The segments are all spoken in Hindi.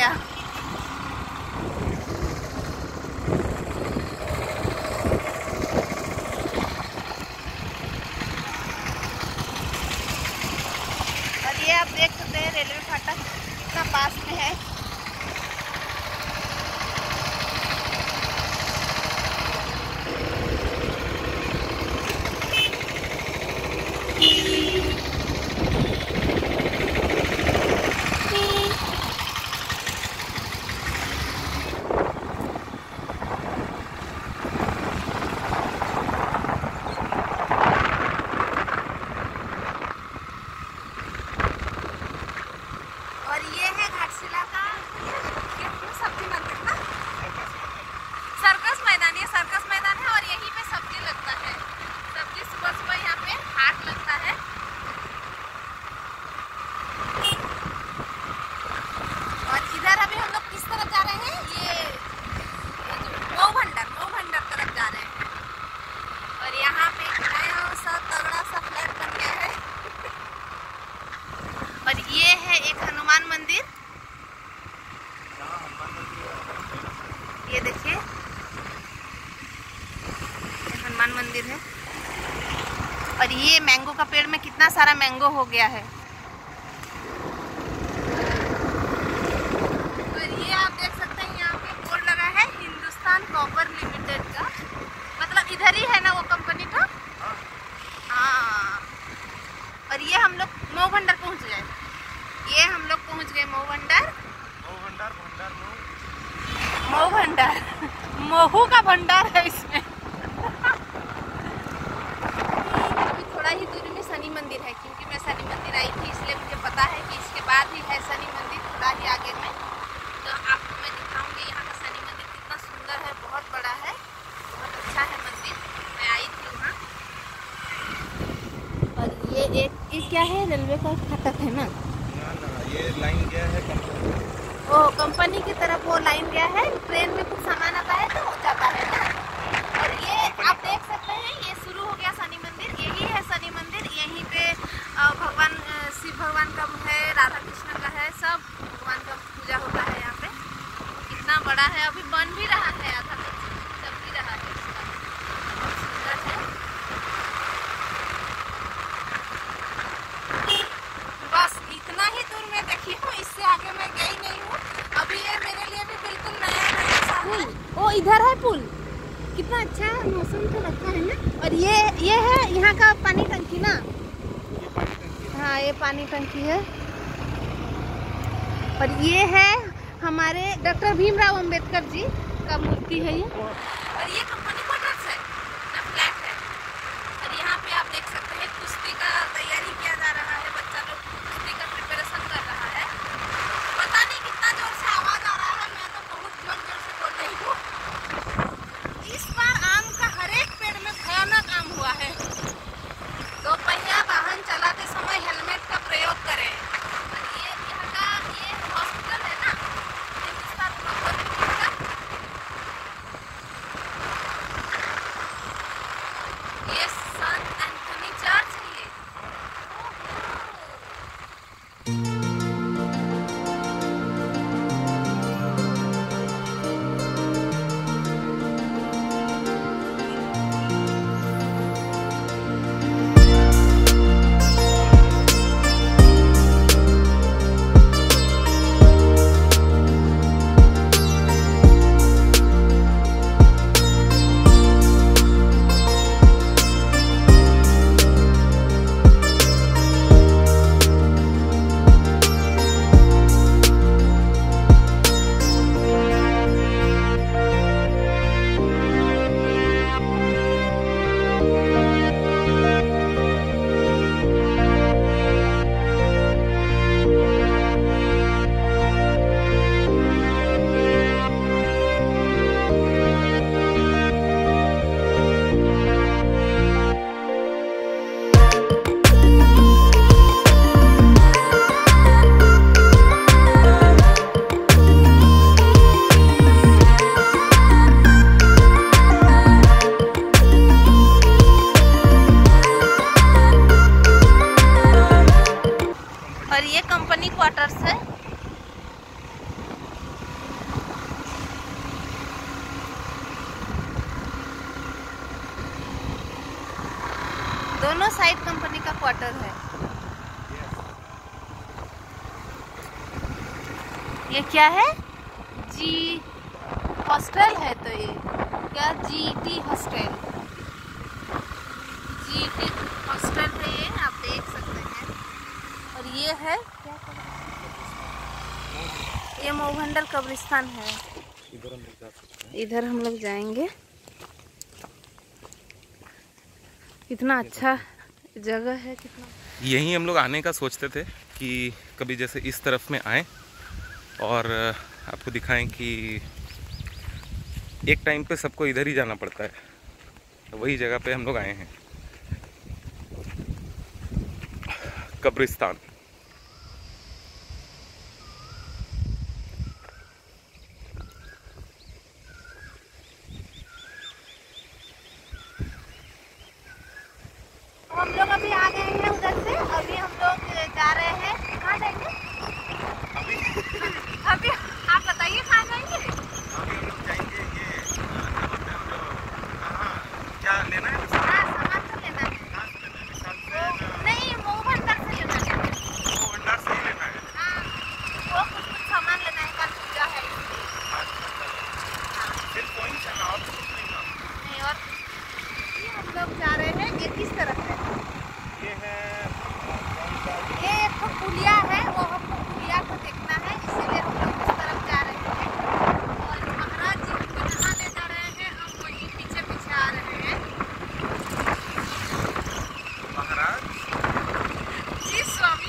गया। और ये आप देख सकते हैं रेलवे फाटक कितना पास में है। सर्कस मैदान है और यहीं पे सब्जी लगता है। सब्जी सुबह सुबह यहाँ पे हाट लगता है। और इधर अभी हम लोग किस तरफ जा रहे हैं, ये मऊ भंडार तरफ जा रहे हैं। और यहाँ पे नया सा तगड़ा सा फ्लैट बन गया है। और ये है एक हनुमान मंदिर, ये देखिए हनुमान मंदिर है। और ये मैंगो का पेड़ में कितना सारा मैंगो हो गया है। और ये आप देख सकते हैं यहाँ पे बोर्ड लगा है हिंदुस्तान कॉपर लिमिटेड का, मतलब इधर ही है ना वो कंपनी का। हाँ, और ये हम लोग मऊ भंडार पहुँच गए। ये हम लोग पहुँच गए मऊ भंडार। मऊ भंडार महू का भंडार है इसमें। अभी थोड़ा ही दूरी में शनि मंदिर है, क्योंकि मैं शनि मंदिर आई थी इसलिए मुझे पता है कि इसके बाद ही है शनि मंदिर, थोड़ा ही आगे में। तो आपको मैं दिखाऊंगी यहाँ का शनि मंदिर कितना सुंदर है, बहुत बड़ा है, बहुत अच्छा है मंदिर। मैं आई थी वहाँ। और ये क्या है, रेलवे का फाटक है ना, ये लाइन गया है ओ कंपनी की तरफ वो लाइन गया है। ट्रेन में कुछ सामान आता है तो हो जाता है ना। और ये आप देख सकते हैं ये शुरू हो गया शनि मंदिर, यही है शनि मंदिर। यहीं पे भगवान शिव भगवान का है, राधा कृष्ण का है, सब भगवान का पूजा होता है यहाँ पे। कितना बड़ा है, अभी बन भी रहा है, आधा चल भी रहा है। बहुत सुंदर है। बस इतना ही दूर में देखी हूँ, इससे आगे मैं गई नहीं हूँ। अभी ये मेरे लिए भी बिल्कुल नया सा है। ओ इधर है पुल, कितना अच्छा है, मौसम तो लगता है ना। और ये है यहाँ का पानी टंकी ना, हाँ ये पानी टंकी है। और ये है हमारे डॉक्टर भीमराव अंबेडकर जी का मूर्ति है ये। और ये कंपनी क्वार्टर्स है ना, फ्लैट है। और यहाँ पे आप देख सकते हैं कुश्ती का तैयारी किया जा रहा है, बच्चा लोग कुश्ती का प्रिपरेशन कर रहा है। पता नहीं कितना जोर से आवाज आ रहा है, मैं तो बहुत जोर से बोल रही हूँ। इस बार आम का हर एक पेड़ में भयानक आम हुआ है। दो पहिया वाहन चलाते समय हेलमेट का प्रयोग करें। और ये यहाँ का ये हॉस्पिटल है ना, हिंदुस्तान कॉपर लिमिटेड का। दोनों साइड कंपनी का क्वार्टर है। ये क्या है? जी हॉस्टल है। तो ये क्या जीटी हॉस्टल, जीटी हॉस्टल है ये, आप देख सकते हैं। और ये है क्या, ये मोहभंडल कब्रिस्तान है। इधर हम लोग जा सकते हैं। इधर हम लोग जाएंगे। कितना अच्छा जगह है, कितना। यहीं हम लोग आने का सोचते थे कि कभी जैसे इस तरफ में आएँ और आपको दिखाएं कि एक टाइम पे सबको इधर ही जाना पड़ता है, तो वही जगह पे हम लोग आए हैं, कब्रिस्तान। हम लोग अभी आ गए हैं उधर से। अभी हम लोग जा रहे हैं, कहाँ जाएंगे अभी आप बताइए कहाँ जाएंगे। अभी हम लोग जाएंगे ये क्या लेना है? हाँ, सामान तो लेना है। नहीं, मोहभंडल से लेना है। भंडार से ही लेना है। हाँ, वो कुछ सामान लेना है, कल पूजा है इसलिए। सिर्फ वहीं जाना और कुछ नहीं ना। नहीं, और ये हम लोग जा रहे हैं। ये किस तरफ है? ये है ये एक तो पुलिया है, वो हमको पुलिया को देखना है, इसीलिए हम लोग इस तरफ जा रहे हैं। और महाराज जी हमको जहाँ ले जा रहे हैं, हम वहीं पीछे पीछे आ रहे हैं। महाराज। जी स्वामी।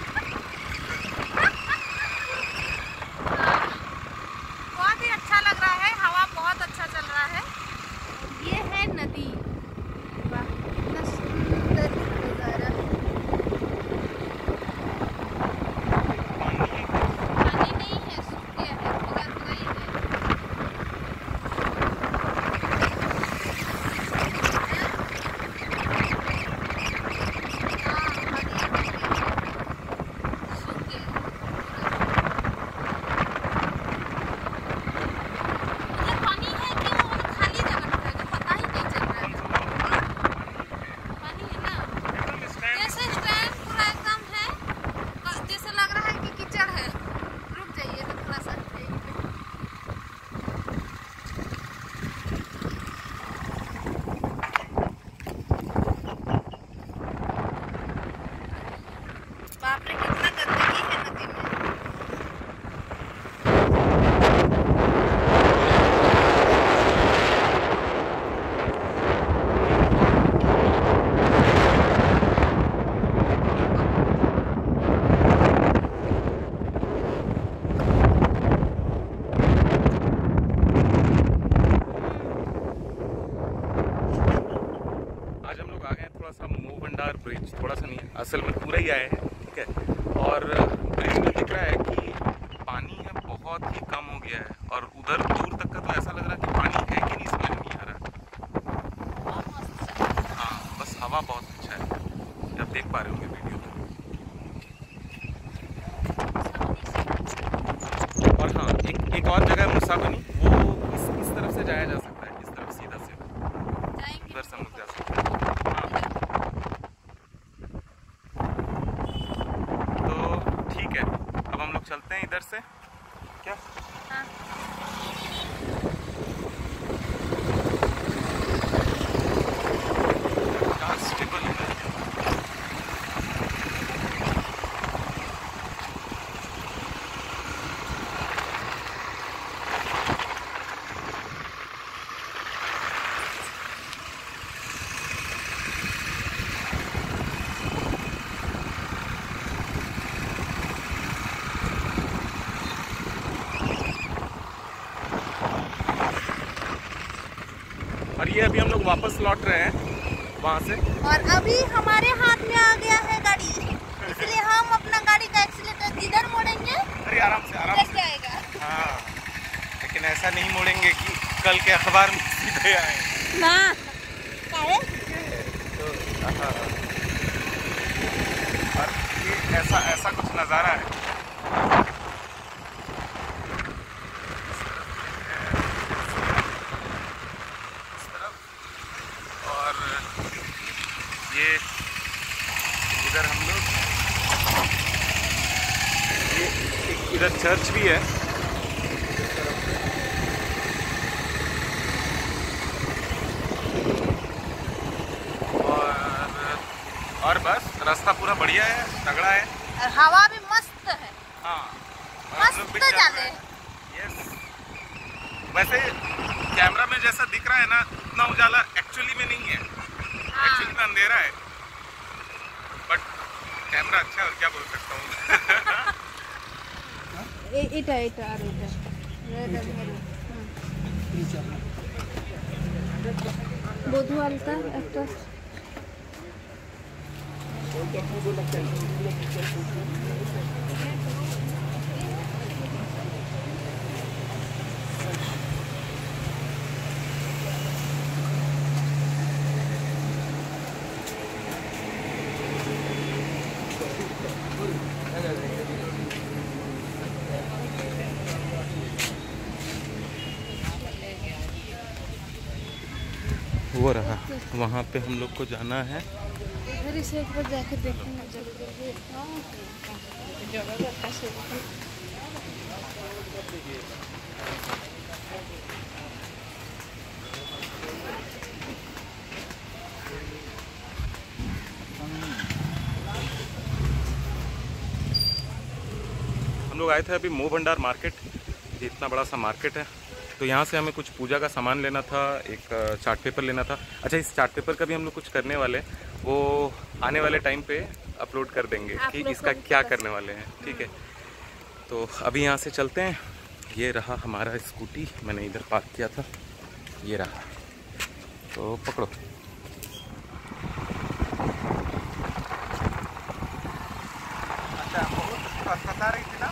बहुत ही अच्छा लग रहा है, हवा बहुत अच्छा चल रहा है। ये है नदी। वाह, कितना सुंदर नजारा है। पानी नहीं है, सूख गया है, भीगा भीगा ही है। बाप रे, कितना गंदगी है नदी में। आज हम लोग आ गए थोड़ा सा मोहभंडार ब्रिज, थोड़ा सा नहीं है, असल में पूरा ही आए हैं, ठीक है। और ब्रिज में दिख रहा है कि पानी है बहुत ही कम हो गया है, और उधर दूर तक का तो ऐसा लग रहा है कि पानी है कि नहीं समझ नहीं आ रहा। हाँ, बस हवा बहुत अच्छा है, आप देख पा रहे होंगे वीडियो में। और हाँ, एक और जगह है मुसाबनी, वो इस तरफ से जाया जा सकता है, इस तरफ सीधा से उधर से हम लोग जा सकते हैं। तो ठीक है, अब हम लोग चलते हैं इधर से क्या। हाँ। स्टेबल है। और ये अभी हम लोग वापस लौट रहे हैं वहाँ से। और अभी हमारे हाथ में आ गया है गाड़ी, इसलिए हम अपना गाड़ी का एक्सीलेटर जिधर मोड़ेंगे अरे आराम से आराम लग से। जाएगा। हाँ, लेकिन ऐसा नहीं मोड़ेंगे कि कल के अखबार में सीधे आए। ना काहे? तो हाँ, और ये ऐसा कुछ नज़ारा है। ये इधर हम लोग, ये इधर चर्च भी है। और बस रास्ता पूरा बढ़िया है, तगड़ा है, और हवा भी मस्त है। हाँ मस्त जाने। यस, वैसे कैमरा में जैसा दिख रहा है ना, उतना उजाला एक्चुअली में नहीं है। एक्चुअली में अंधेरा है, बट कैमरा अच्छा है और क्या बोल सकता हूँ। বধু আলতা একটা वो रहा, वहाँ पे हम लोग को जाना है। इधर से एक बार जाके देखना जरूरी है। हम लोग आए थे अभी मोह भंडार मार्केट, ये इतना बड़ा सा मार्केट है। तो यहाँ से हमें कुछ पूजा का सामान लेना था, एक चार्ट पेपर लेना था। अच्छा, इस चार्ट पेपर का भी हम लोग कुछ करने वाले, वो आने वाले टाइम पे अपलोड कर देंगे कि इसका क्या करने वाले हैं, ठीक है। तो अभी यहाँ से चलते हैं। ये रहा हमारा स्कूटी, मैंने इधर पार्क किया था, ये रहा, तो पकड़ो। अच्छा, बहुत सता रही थी ना।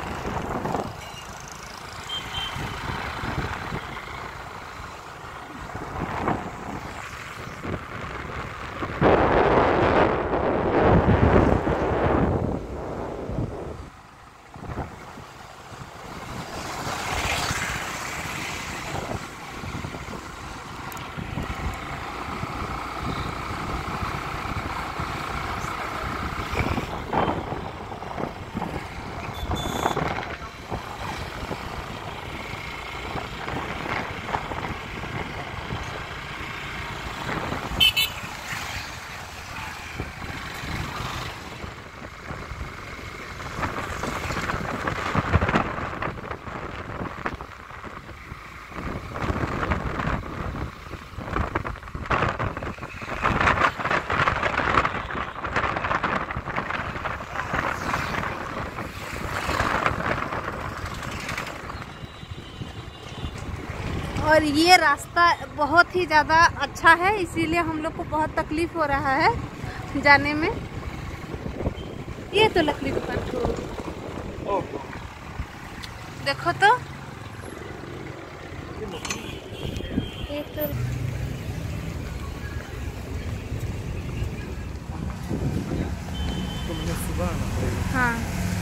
और ये रास्ता बहुत ही ज़्यादा अच्छा है, इसीलिए हम लोग को बहुत तकलीफ हो रहा है जाने में। ये तो लकड़ी दुकान देखो तो, ये तो सुबह आना पड़ेगा। हाँ,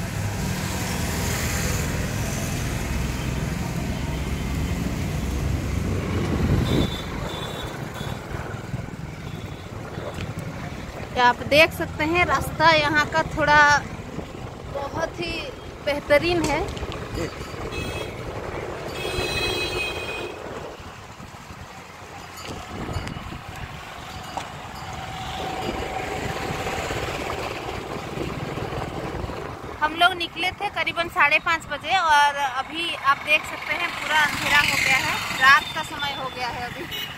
आप देख सकते हैं रास्ता यहाँ का थोड़ा बहुत ही बेहतरीन है। हम लोग निकले थे करीबन 5:30 बजे और अभी आप देख सकते हैं पूरा अंधेरा हो गया है, रात का समय हो गया है अभी।